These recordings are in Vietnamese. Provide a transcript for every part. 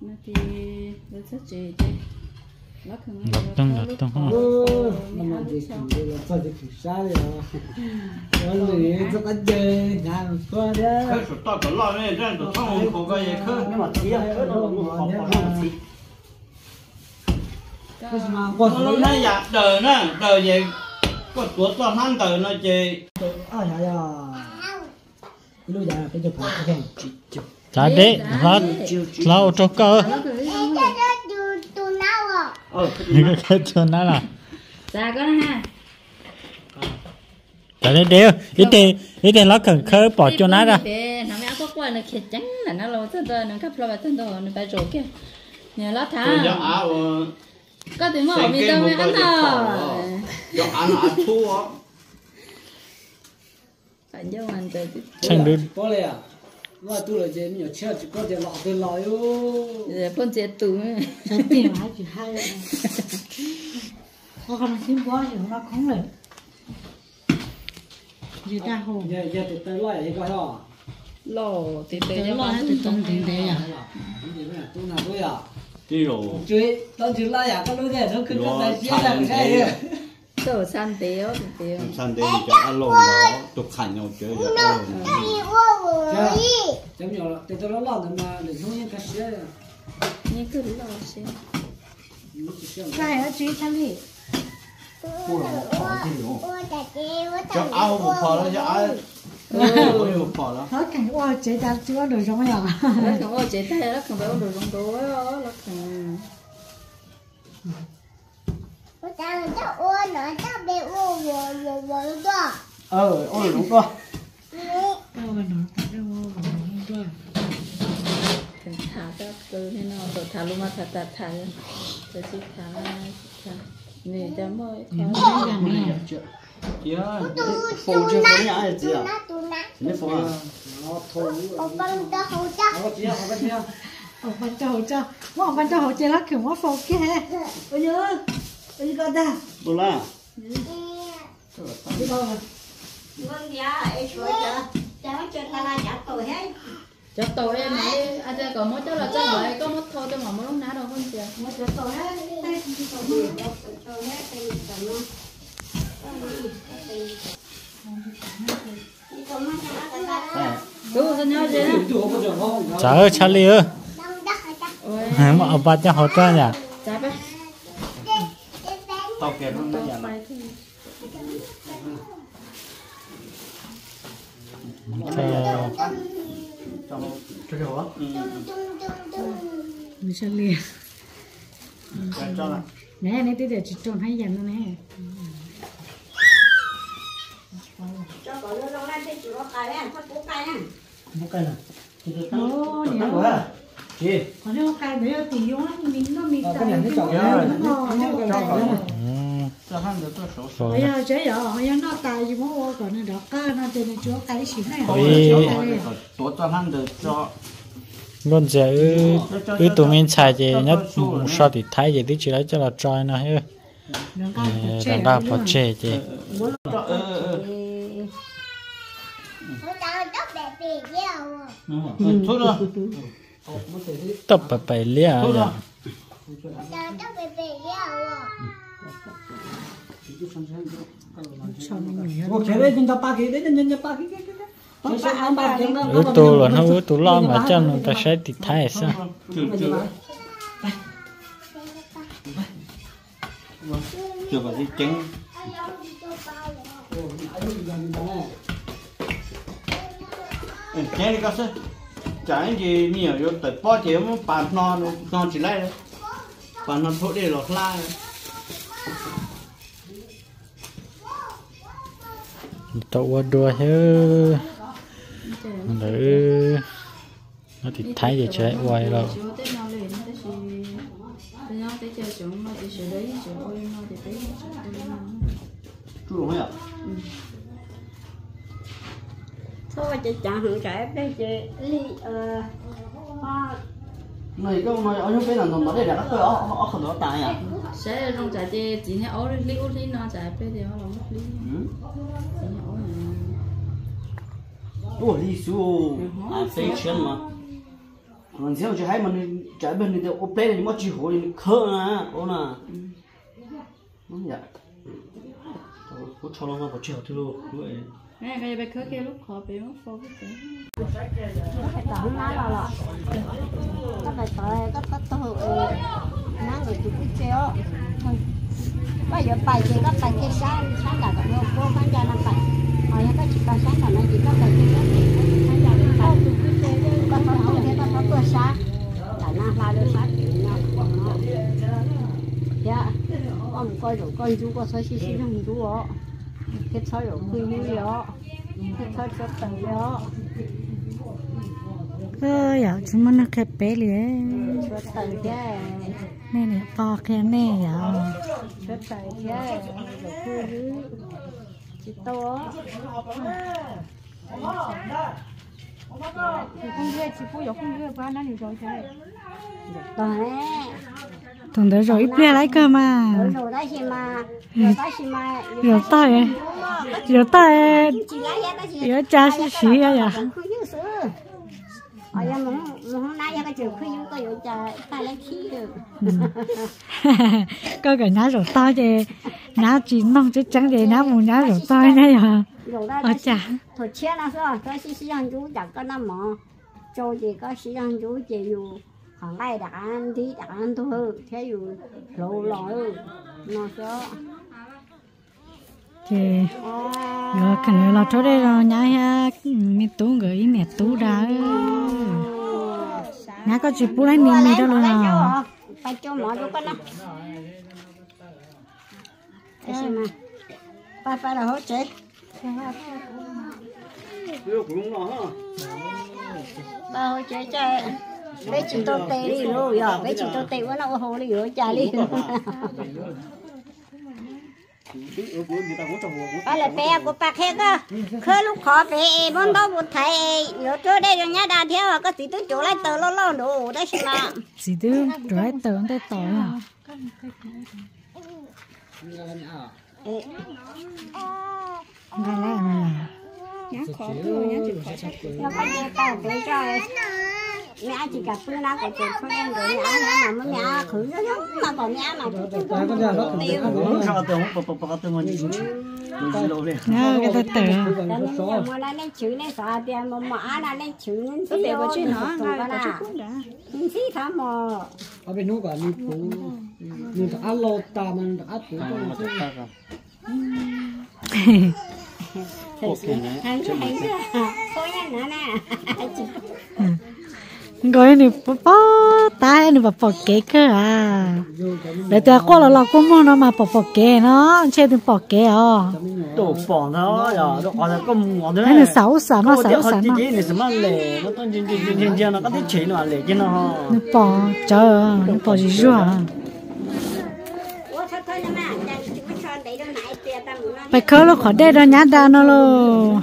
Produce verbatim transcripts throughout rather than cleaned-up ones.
thì nó sẽ chế chế lắc tung lắc tung ha nó mà đi thì là sao thì sao vậy nó lười rất là chơi ngàn qua đấy khơi sụt to còn lo này ra tụi thằng không có gì khơi nhưng mà tí à khơi nó cũng ngon nhá cái gì mà còn còn nó này dạ đời nè đời gì có tuột to hắn đời nó chơi à dạ dạ lúc giờ cái chụp phải không chả đấy hết lâu cho cơ ờ cái cho nó là ra có ha chả đấy đều ít tiền ít tiền nó cần khơi bỏ cho nó ra nó mới có qua nó khét trắng là nó lâu thân tôi nó cấp lo vào thân tôi nó bay rổ kia nhờ lót thả có tiếng mỏ mi đâu mới ăn thôi cho ăn ăn thua phải vô ăn tới chẳng được có lẽ là tôi là gì nhiều chuyện chỉ có thể lọ cái lọ yo giờ con chết tù Sao tiền hả chị hai có con phim quá thì nó khôngเลยgì ta hồ giờ giờ thì tới loại cái đó lò thì tới tới cho lo hết con từ trong tiền đấy à tôi nào tôi à đi rồi chơi tao chỉ là ya cái lối này nó cứ cái này chia là cái này tổ san téo téo san đây cho ăn lồn đó tục khản nhau chơi cho ăn lồn chấm nhỏ thì tôi nó lọt mà để không những cái xe như cứ lò xem cái ở chị thằng gì cho ăn một phở đó cho ăn một phở đó hết cảnh ôi chị ta chưa được giống nhau nó không có chế thay nó không phải đồ trong đồ đó nó không ờ ôi đúng rồi đâu mà nó đâu mà rồi thả các cứ thế nào rồi thả luôn mà thả thả thả rồi chỉ thả thả này cho mỗi nó làm này kia phụ chưa có nhà gì à nên phụ à nó thôi nó chỉ là cái gì ở phần cho cho mà phần cho chị là kiểu mà phục kia ôi nhớ ôi con ta bữa là cái đó vâng dạ ấy rồi cho cháu cho ta la giả tội hết cho tôi em này anh chơi còn mỗi cháu là cháu vậy có mất thôi cho mà mới lúc nào đâu không chị mà cho tội hết đây tội hết đây tội đúng rồi nhau chứ chả chả liêu mà ông bà cho họ cho nhỉ chả bé tao kẹt nó nhà cho cho cho hả mình sẽ liền cho là nè nè tí để chị trộn hay dần nữa nè một cái này ô nhớ chị còn nếu cái đấy thì yếu mình nó mình cái này nó chọn cho hắn được tôi số rồi bây giờ chế giờ bây giờ nó tài gì mà còn nó đó cái nó tên là chúa cái xỉn này tổ cho hắn được cho luôn giờ ư tụi mình xài gì nhất sao thì thấy gì tí chỉ lấy cho là trai nó hết đàn đa bỏ chè gì thôi rồi tập phải phải lia à một cái đấy chúng ta ba cái đấy nhân nhân ba cái cái ư tụ là nó ư tụ lo mà cho nó ta sẽ thì thấy sao chưa có gì trứng cái này có sao chẳng gì nhiều rồi tới bao nhiêu mà bàn non non chỉ lấy bàn non thôi để lọt la tụ đua chứ nữ nó thì thấy gì chơi quay rồi chú đúng không ạ thôi chị chẳng hưởng trẻ đây chị ly này cái này ở những cái nào nó để đặt cái ở ở không có tài à sẽ trong trái chè chỉ là ấu lý ấu lý nó trái bây giờ nó mất lý chỉ là ấu ủa đi xuống à phê chuyên mà còn xem chỉ hay mình trái bên này ốp lên thì mất chỉ hồ thì khơ nè ô nè đúng vậy có cho nó có chiều thôi luôn nè cái bài khơi kia lúc khó bé nó phô cái phải tỏ nó là lọ các bài tỏ các các tổ nó người chụp cái treo bây giờ bài thì các bài kia sáng sáng là các cô bán ra năm bài hồi các chị bài sáng là nó chỉ các bài kia sáng là năm bài các bài không thế các bài bữa sáng là nó là được sáng nó dạ ông coi rồi con chú có soi xí xí không chú ọ cái soi rồi quy như đó cái soi soi tầng đó cơ giờ chúng mình nó khép bé liền soi tầng chứ nè nè to khe nè giờ soi tầng chứ rồi quy như chỉ to thì không biết chỉ có không biết bao nhiêu rồi thế to nè tuần tới rồi ít bia lấy cơ mà rồi đó gì mà rồi đó gì mà rồi tay rồi tay rồi cha xí xí vậy à ở nhà mình hôm nay cái chuyện khuyên có vụ cha ta lấy khí được có cái ná rồi tay thì ná chỉ mong chứ chẳng để ná một ná rồi tay này à ở chả thôi chết nó rồi tôi xí xí ăn chú chẳng có năm mà cho gì có xí ăn chú chỉ dù hàng ngày đã ăn thì đã ăn thôi thế dù lâu rồi nó sợ thì rồi cái này là chỗ đây rồi nhá ha mi tú gửi mẹ tú ra nhá có chụp bút lấy niềm mi đó luôn à phải cho mọi đứa con nó cái gì mà ba ba là hỗ trợ ba hỗ trợ cho bé chỉ tôi tê đi rồi giờ bé chỉ tôi tê quá nó hồ đi rồi trả đi ba là bé của bà kia cơ khơi lúc khó bé bốn đó một thầy rồi trước đây rồi nhá đà theo có tí tôi chỗ lại tờ lo lo đủ đấy chứ mà gì chứ rồi tờ tới tỏi à ngay lại mà nhá khó thôi nhá chịu khó chắc nó phải nghe tao để cho mẹ chỉ gặp bữa nào còn chuyện không em rồi mẹ mà mới mẹ khử nó mà còn mẹ mà tiêu sao tôi không bọc bọc tôi mình gì lâu lên nhá cái tờ mà là nên chữ nên xóa tiền mà mà là nên chữ nên xí đều có chuyện nó ngay có chút cũng đã nên xí thắm mà ở bênนู้นก่อนมีปูมีแต่อัลโลตามันอัดปูก็มันซึ่ง hay chứ hay chứ thôi nha nữa nè gọi này bó tay này bó kế cơ à để tôi qua là lo cũng muốn nó mà bó bó kế nó chơi thì bó kế à tổ bỏ nó giờ nó còn là công ngọn hay là sáu sáu nó sáu sáu nó này什么嘞nó con trên trên trên trên nó có thể chế nó lệ chứ nó nó bó chờ nó bó gì rồi phải khơi nó khỏi đây đâu nhá đa nó luôn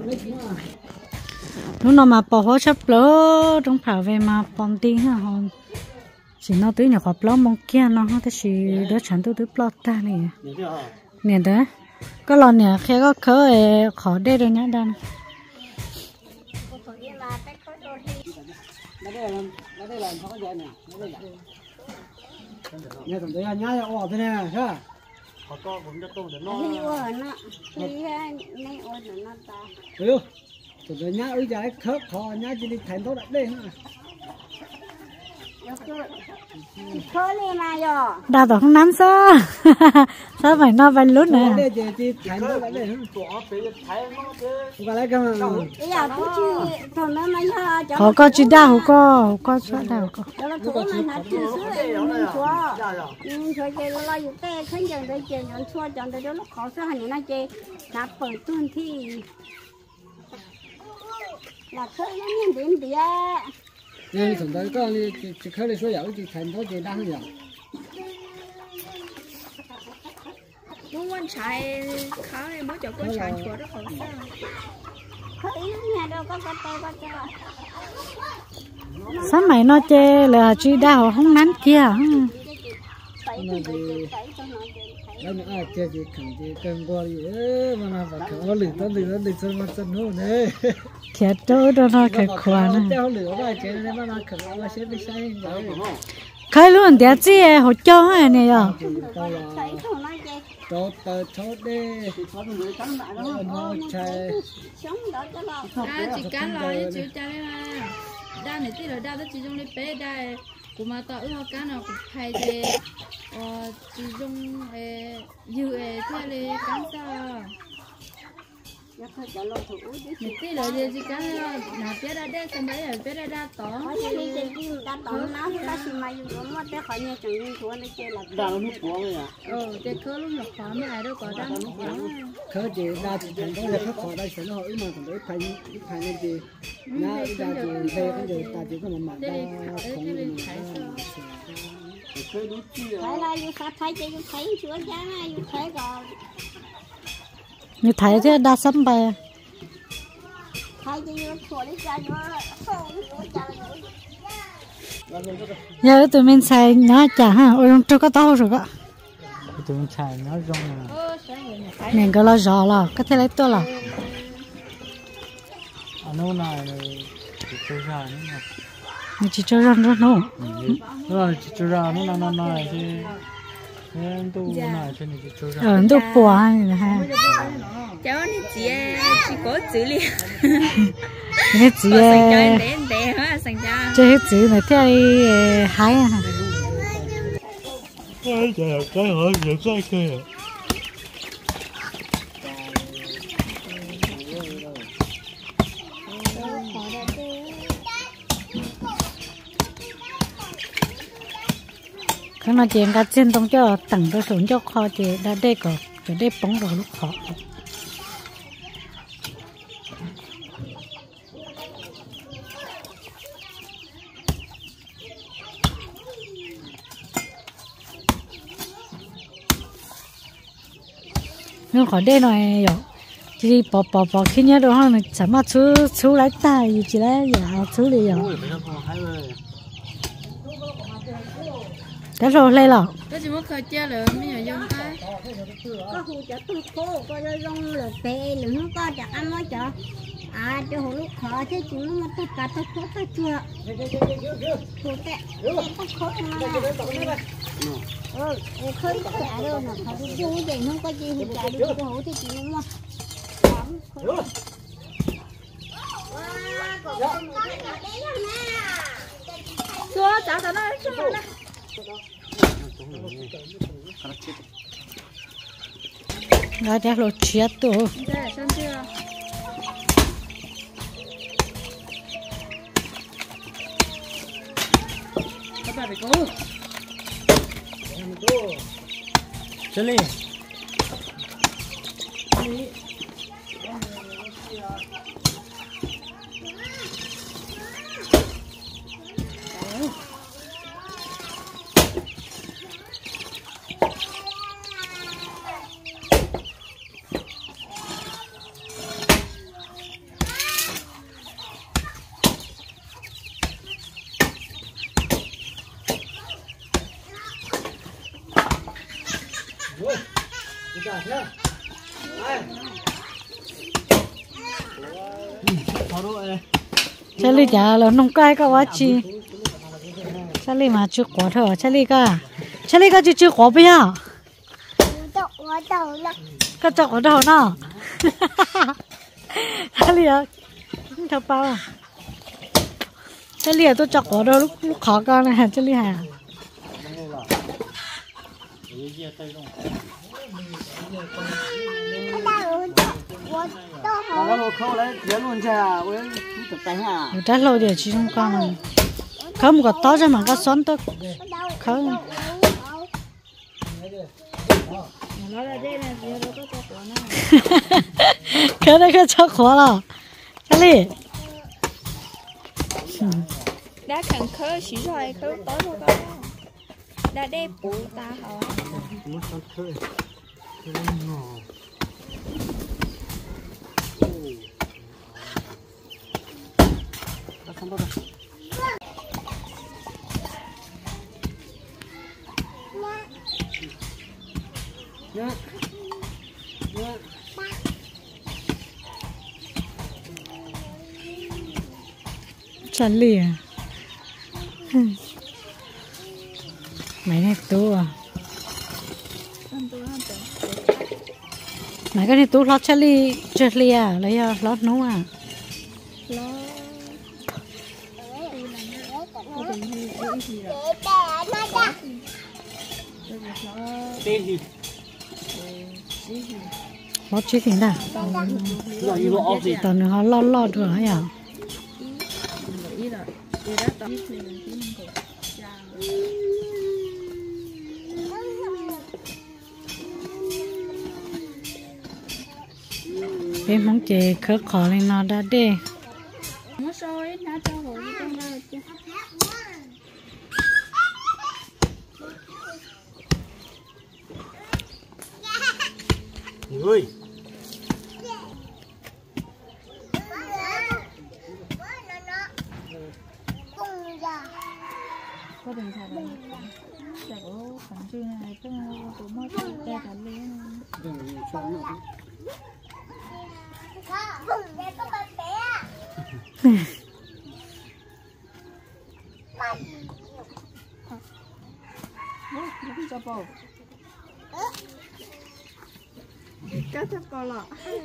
lúc nào mà bỏ hóa chất lỡ trong phải về mà bón tin hả hòn chỉ nó tới nhà họp lỡ mong kia nó không thể chỉ đỡ chẳng tôi tới lọt ta này nè đó có lon nè khi có khơi khỏi đây đâu nhá đa nghe thằng đấy nhá nhá ọ thế này hả họ to cũng cho tôi để nó này ôi nó này ôi nó ta ừ thằng đấy nhá ơi dài khớp khó nhá chỉ đi thành thôi đấy đây hả khơi đi mà rồi đào tao không nắm sao sao phải nó phải lút nè đây chỉ chỉ thành thôi đấy hả cái này cái mà bây giờ cũng chưa thằng nó mà giờ họ có chỉ đào họ có họ có số đào có đó là thằng mà nó chưa sửa mình xóa nhưng thôi chơi nó lại cái khơi dần đây chơi nó xóa dần đây nó khó sửa hành nó chơi nó ปิดtuần thì là khơi nó nhìn đến bia nên thằng đấy có đi chỉ khơi đi số dạo chỉ thành thôi chỉ đang dạo muốn quan chạy khó này mới cho quan chạy chỗ đó còn sao khơi nhà đâu có có tay có cho sao mày nó chơi là chỉ đào không nắm kia tẩy tẩy tẩy cho nó แล้วนี่อาเจ๊จีขังจีกันกว่าอยู่เอ้มาหน้าบักเขาเหลือต้องเหลือเหลือจนมันสนุกเลยแค่โตโดนแค่ขวานเจ้าเหลือว่าเจ๊เนี่ยมาหน้าขังว่าเช่ไม่ใช่เลยใครรู้เดี๋ยวจีหัวจ้อเนี่ยอ่ะ thấy không nói gì โตเติร์ดโตเด้ có người cắn lại đó โน้ใช่ sống đó cho lo à chỉ cán lo chứ chịu cha đấy mà đa này tí là đa đó chỉ dùng để bé đa của mà tao ước cán nào cũng hay thì chỉ dùng dư thế là cán sao nhắc hơi cho lo thủ chứ này tí là gì chỉ cán nào bé đa đa xong đấy là bé đa đa tỏ có những cái gì gì đã tóm nó thì nó chỉ mà dùng nó để khỏi nhà chẳng những thua nó chơi là đang nó cuốn rồi à ừ thì cứ lúc mà khó mới ai đâu có đang เขาจีน่าจะทำต้องเลยเขาขอได้เสร็จแล้วเขาอีมาถึงได้พันพันนั่นจีน่าจะจีเทเขาจีตาจีก็มันหมันได้คงมัน chơi đúng chi phải là dù sao thấy chứ dù thấy chúa cha mà dù thấy còn นี่ถ่ายที่ดาซ้ำไป thấy chứ dù thua đi cha chúa không chúa cha giờ tụi mình xài nó chả ha ôi trong chỗ có tao rồi đó tụi mình xài nó rong là mình có lo rõ là có thể lấy tôi là à nó này chỉ cho ra nữa mà mình chỉ cho ra nó nó nó là chỉ cho ra nó là nó này thì em tu này cho nên chỉ cho ra ở đâu quá này ha cháu này chị chỉ có chữ liền cái gì để để hả sang cha chơi chữ này theo hái à cái cái cái hỏi được cái kia cái nó chuyện cái trên tông cho tặng cái xuống cho kho thì đã đây có để đây bóng rồi lúc khó nhưng khỏi đây này rồi chỉ bỏ bỏ bỏ khi nhớ đồ hơn chả mà chú chú lấy tay gì chỉ lấy giờ chú đi rồi cái rồi lên rồi cái gì mất khơi chơi rồi mấy nhà dân ta có hồ chợ tôi khô có ra rong là tê là nó có chợ ăn nó chợ à cho hồ lúc khó thế chúng nó mà tất cả tất khô tất chưa hồ tệ tất khô mà ừ khơi tất cả đâu mà họ đi chơi vậy không có gì thì chạy đi cái hồ thì chỉ nó xua cháu cháu nó xua nó nó đã lột chết rồi đây xem chưa các bạn phải cố chơi đi Charlie chả là nông cay có quá chi Charlie mà chưa quả thôi Charlie cả Charlie cả chưa chưa quả bây giờ cái chọc ở đâu nó Charlie à không thằng bao à Charlie à tôi chọc ở đâu lúc lúc khó con này Charlie à nó lô khâu lấy tiến luôn cha với chú tập tay à đã lâu để chỉ trong con này không có to ra mà có xoắn tôi không nó là đây là gì đâu có cho của nó cái này cái cho khó là Charlie đã cần khơi xí rồi khơi tối luôn con đã đẹp bù ta hả Dạ. Dạ. chả lìa mấy này tú à mấy cái này tú lót chả lì chả lìa lấy lót nấu à tên gì lót chiếc gì đã là gì lo gì tao nữa họ lo lo được hả nhở cái món chè khớp khó lên nó đã đê nó sôi nó cho hồ đi trong đó chứ người có đừng xài đâu xài của phần chương này có tụi mới tay cả luôn cho bò cá thép co lọ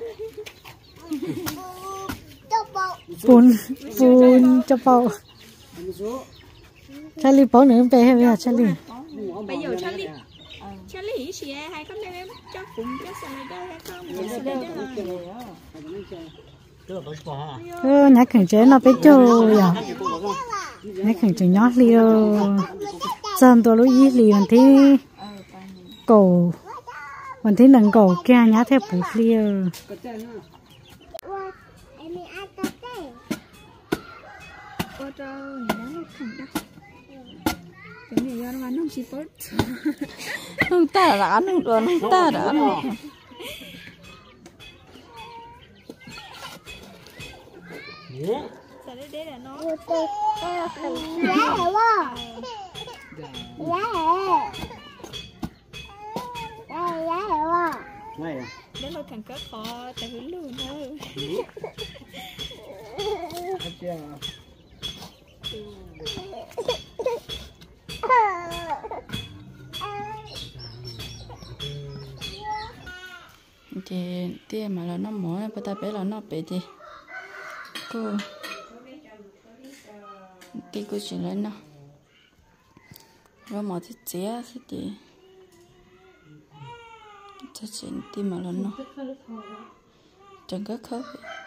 phun phun cho bầu Charlie bố nữa bé hay bây Charlie bây giờ Charlie Charlie gì hay có mấy cho cũng cho xem đây hay không ừ nhắc khẩn chế nó bé trâu à nhắc khẩn chế nhót liêu chân tôi lúc ít liêu thì cổ còn thế lần cổ kia nhá theo bút liêu ô tô nó không đắt cái này do nó bán không chỉ tốt không ta đã ăn được rồi ta đã ăn được sao đấy đấy là nó này à đấy là thằng cá kho tại hướng luôn thôi thì tia mà là nó mỏ bây ta bé là nó bé thì cô thì cô chỉ lên nó rồi mỏ thì chế thì cho chuyện tia mà là nó chẳng có khớp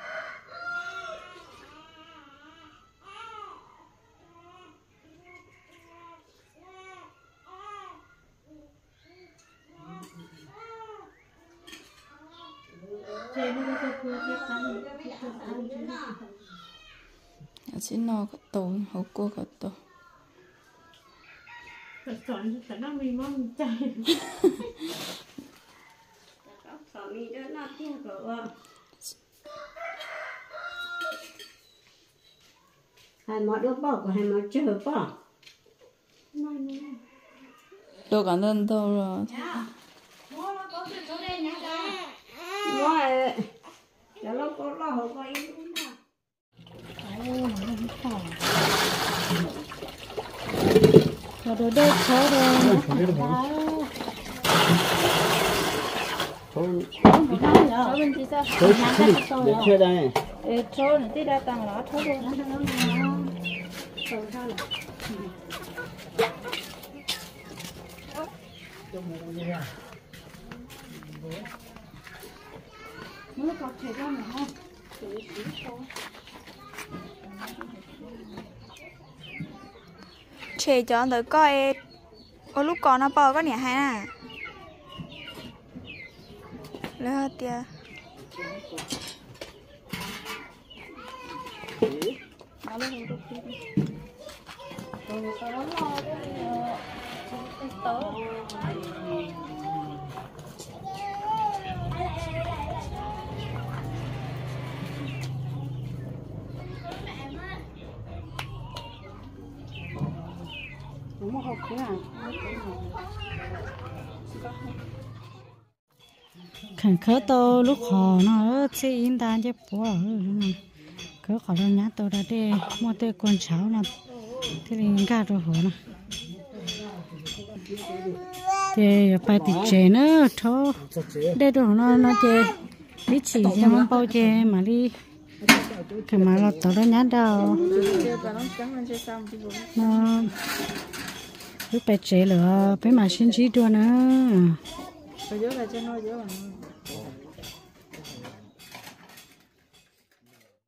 xin nó có tổ hậu cô có tổ chọn chọn nó mình mong chạy hai món đốt bỏ của hai món chờ bỏ đồ cả đơn đâu rồi rồi cho nó có lo hậu có ý và đồ đây khó rồi cháu bên chị sao để chơi đây cháu này tí đã tăng lỏ cháu luôn nó có thể ra mà không chị chọn tới coi ô lúc còn nó bò có nhỉ hay nè lấy hết tia nó lấy hết tia rồi sau đó lo cái tớ đúng không? Thế à? khẩn khớ tô lúc họ nó sẽ in ta chứ bố ở khớ họ đâu nhát tôi đã đi mua tê con cháu nè thế thì gà rồi họ nè thì phải bị chế nữa thôi đây đồ nó nó chế đi chỉ cho nó bao chế mà đi cái mà nó tao đó nhát đâu nó cứ phải chế lửa phải mà xin chỉ đua nữa